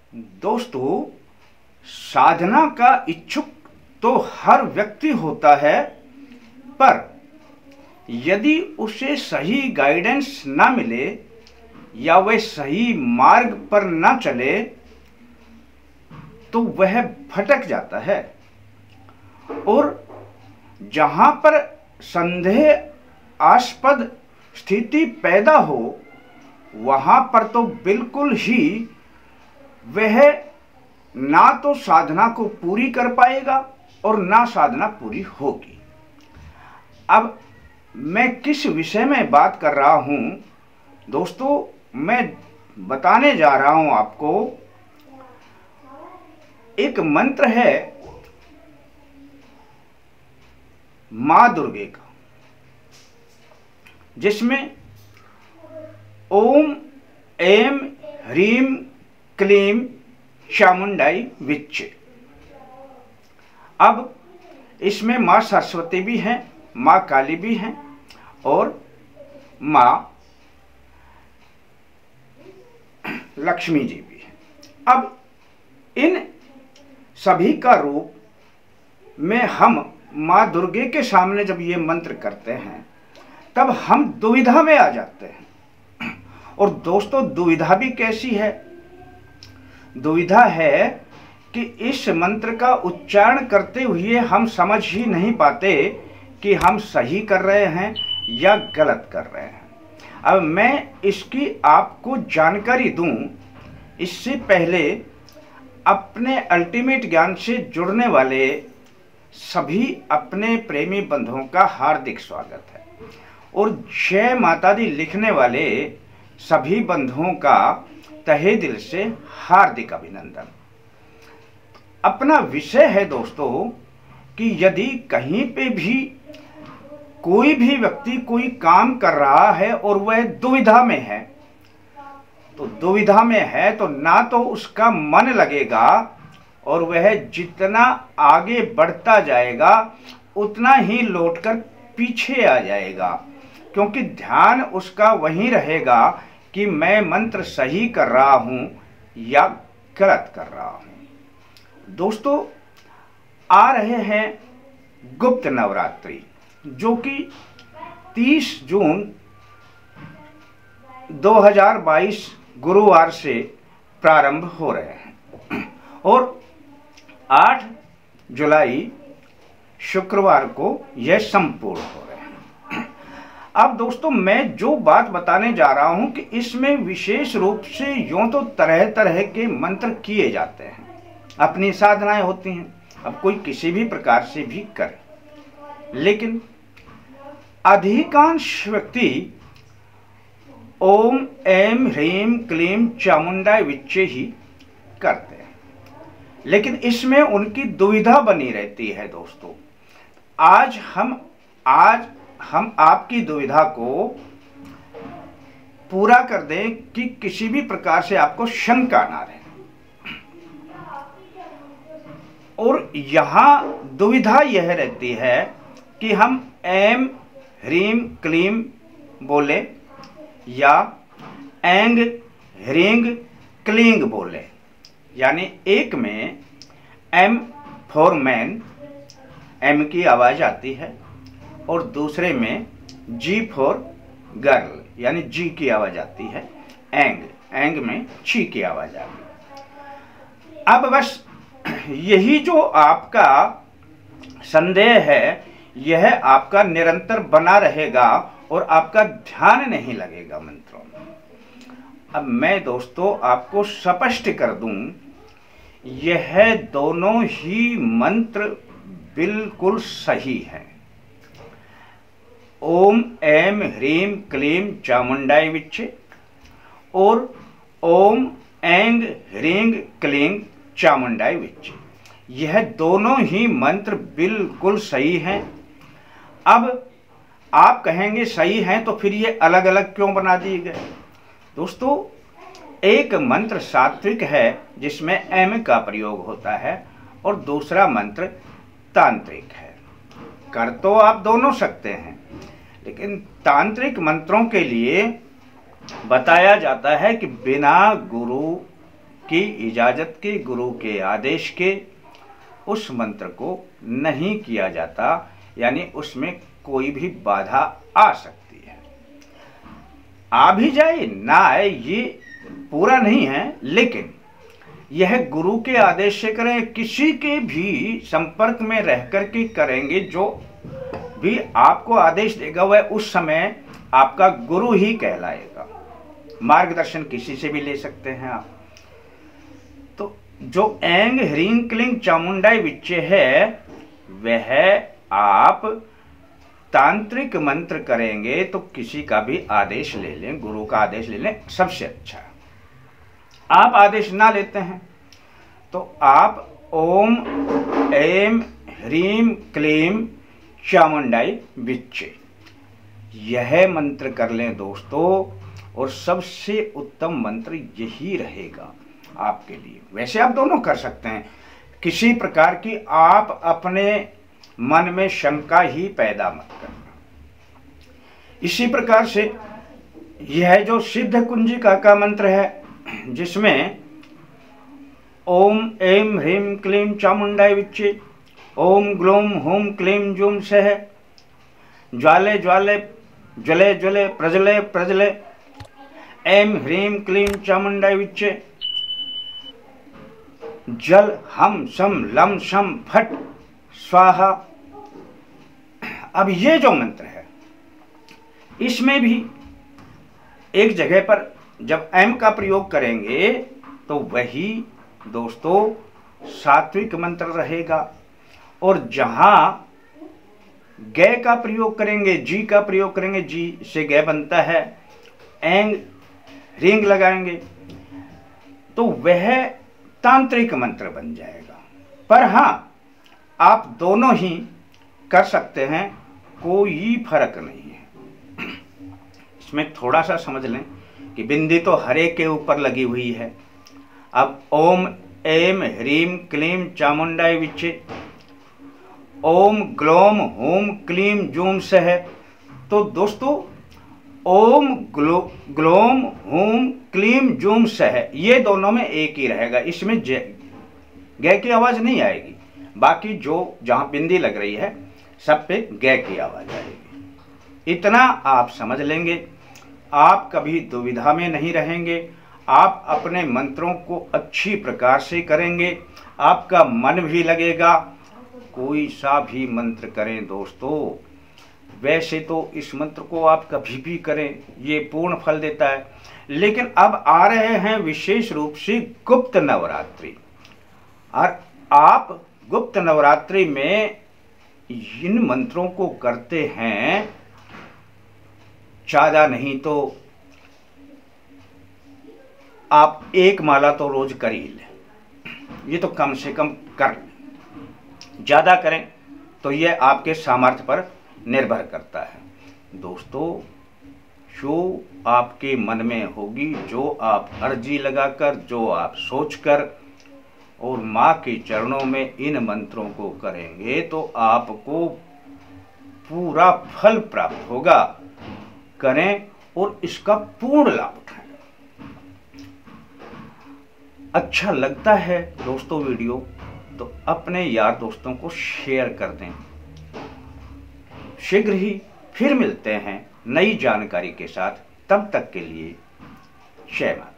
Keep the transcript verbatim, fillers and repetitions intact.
दोस्तों, साधना का इच्छुक तो हर व्यक्ति होता है, पर यदि उसे सही गाइडेंस ना मिले या वह सही मार्ग पर ना चले तो वह भटक जाता है। और जहां पर संदेहास्पद स्थिति पैदा हो वहां पर तो बिल्कुल ही वह ना तो साधना को पूरी कर पाएगा और ना साधना पूरी होगी। अब मैं किस विषय में बात कर रहा हूं दोस्तों, मैं बताने जा रहा हूं आपको। एक मंत्र है मां दुर्गे का, जिसमें ओम ऐं ह्रीं क्लीं चामुंडाई विच्चे। अब इसमें मां सरस्वती भी हैं, मां काली भी हैं और मां लक्ष्मी जी भी हैं। अब इन सभी का रूप में हम मां दुर्गे के सामने जब ये मंत्र करते हैं तब हम दुविधा में आ जाते हैं। और दोस्तों, दुविधा भी कैसी है? दुविधा है कि इस मंत्र का उच्चारण करते हुए हम समझ ही नहीं पाते कि हम सही कर रहे हैं या गलत कर रहे हैं। अब मैं इसकी आपको जानकारी दूं, इससे पहले अपने अल्टीमेट ज्ञान से जुड़ने वाले सभी अपने प्रेमी बंधुओं का हार्दिक स्वागत है और जय माता दी लिखने वाले सभी बंधुओं का तहे दिल से हार्दिक अभिनंदन। अपना विषय है दोस्तों कि यदि कहीं पे भी कोई भी व्यक्ति कोई काम कर रहा है और वह दुविधा में है, तो दुविधा में है तो ना तो उसका मन लगेगा और वह जितना आगे बढ़ता जाएगा उतना ही लौटकर पीछे आ जाएगा, क्योंकि ध्यान उसका वहीं रहेगा कि मैं मंत्र सही कर रहा हूं या गलत कर रहा हूं। दोस्तों, आ रहे हैं गुप्त नवरात्रि, जो कि तीस जून दो हज़ार बाईस गुरुवार से प्रारंभ हो रहे हैं और आठ जुलाई शुक्रवार को यह संपूर्ण हो रहे हैं। अब दोस्तों, मैं जो बात बताने जा रहा हूं कि इसमें विशेष रूप से यूं तो तरह तरह के मंत्र किए जाते हैं, अपनी साधनाएं होती हैं, अब कोई किसी भी प्रकार से भी करे, लेकिन अधिकांश व्यक्ति ओम ऐं ह्रीं क्लीं चामुंडाई विच्चे ही करते हैं, लेकिन इसमें उनकी दुविधा बनी रहती है। दोस्तों, आज हम आज हम आपकी दुविधा को पूरा कर दें कि किसी भी प्रकार से आपको शंका ना रहे। और यहां दुविधा यह रहती है कि हम ऐं ह्रीं क्लीं बोले या ऐंग ह्रींग क्लींग बोले, यानी एक में एम फॉर मैन, एम की आवाज आती है, और दूसरे में जी फॉर गर्ल यानी जी की आवाज आती है, एंग एंग में ची की आवाज आती है। अब बस यही जो आपका संदेह है यह आपका निरंतर बना रहेगा और आपका ध्यान नहीं लगेगा मंत्रों में। अब मैं दोस्तों आपको स्पष्ट कर दूं, यह दोनों ही मंत्र बिल्कुल सही हैं। ओम ऐं ह्रीं क्लीं चामुंडाई विच्चे और ओम ऐंग ह्रीं क्लीं चामुंडाई विच्चे, यह दोनों ही मंत्र बिल्कुल सही हैं। अब आप कहेंगे सही हैं तो फिर ये अलग अलग क्यों बना दिए गए? दोस्तों, एक मंत्र सात्विक है जिसमें एम का प्रयोग होता है और दूसरा मंत्र तांत्रिक है। कर तो आप दोनों सकते हैं, लेकिन तांत्रिक मंत्रों के लिए बताया जाता है कि बिना गुरु की इजाज़त के, गुरु के आदेश के उस मंत्र को नहीं किया जाता, यानी उसमें कोई भी बाधा आ सकती है। आ भी जाए ना आए ये पूरा नहीं है, लेकिन यह गुरु के आदेश से करें, किसी के भी संपर्क में रह कर के करेंगे, जो भी आपको आदेश देगा वह उस समय आपका गुरु ही कहलाएगा। मार्गदर्शन किसी से भी ले सकते हैं आप। तो जो ऐंग ह्रीं क्लीं चामुंडाई विच्चे है, वह आप तांत्रिक मंत्र करेंगे तो किसी का भी आदेश ले लें, गुरु का आदेश ले लें, सबसे अच्छा। आप आदेश ना लेते हैं तो आप ओम ऐं ह्रीं क्लीं चामुंडाई विच्चे यह मंत्र कर लें दोस्तों, और सबसे उत्तम मंत्र यही रहेगा आपके लिए। वैसे आप दोनों कर सकते हैं, किसी प्रकार की आप अपने मन में शंका ही पैदा मत करना। इसी प्रकार से यह जो सिद्ध कुंजिका का मंत्र है, जिसमें ओम ऐं ह्रीं क्लीं चामुंडाई विच्चे, ओम ग्लोम होम क्लीं जूम सह, ज्वाले ज्वाले ज्वले ज्वले प्रज्वले प्रज्वले, ऐं ह्रीं क्लीं चामुंडाई विच्चे, जल हम सम लम शम फट स्वाहा। अब ये जो मंत्र है, इसमें भी एक जगह पर जब एम का प्रयोग करेंगे तो वही दोस्तों सात्विक मंत्र रहेगा, और जहां गै का प्रयोग करेंगे, जी का प्रयोग करेंगे, जी से गै बनता है, एंग रिंग लगाएंगे तो वह तांत्रिक मंत्र बन जाएगा। पर हाँ, आप दोनों ही कर सकते हैं, कोई फर्क नहीं है। इसमें थोड़ा सा समझ लें कि बिंदी तो हर एक के ऊपर लगी हुई है। अब ओम ऐं ह्रीं क्लीं चामुंडाई विच्चे, ओम ग्लोम होम क्लीं जूम सह, तो दोस्तों ओम ग्लो ग्लोम होम क्लीं जूम सह ये दोनों में एक ही रहेगा, इसमें गै की आवाज नहीं आएगी। बाकी जो जहां बिंदी लग रही है सब पे गै की आवाज आएगी। इतना आप समझ लेंगे, आप कभी दुविधा में नहीं रहेंगे। आप अपने मंत्रों को अच्छी प्रकार से करेंगे, आपका मन भी लगेगा। कोई सा भी मंत्र करें दोस्तों, वैसे तो इस मंत्र को आप कभी भी करें, ये पूर्ण फल देता है। लेकिन अब आ रहे हैं विशेष रूप से गुप्त नवरात्रि, और आप गुप्त नवरात्रि में इन मंत्रों को करते हैं, ज़्यादा नहीं तो आप एक माला तो रोज कर ही लें, ये तो कम से कम कर लें। ज़्यादा करें तो ये आपके सामर्थ्य पर निर्भर करता है दोस्तों। जो आपके मन में होगी, जो आप अर्जी लगाकर, जो आप सोचकर और माँ के चरणों में इन मंत्रों को करेंगे तो आपको पूरा फल प्राप्त होगा। करें और इसका पूर्ण लाभ उठाएं। अच्छा लगता है दोस्तों वीडियो तो अपने यार दोस्तों को शेयर कर दें। शीघ्र ही फिर मिलते हैं नई जानकारी के साथ, तब तक के लिए जय माता।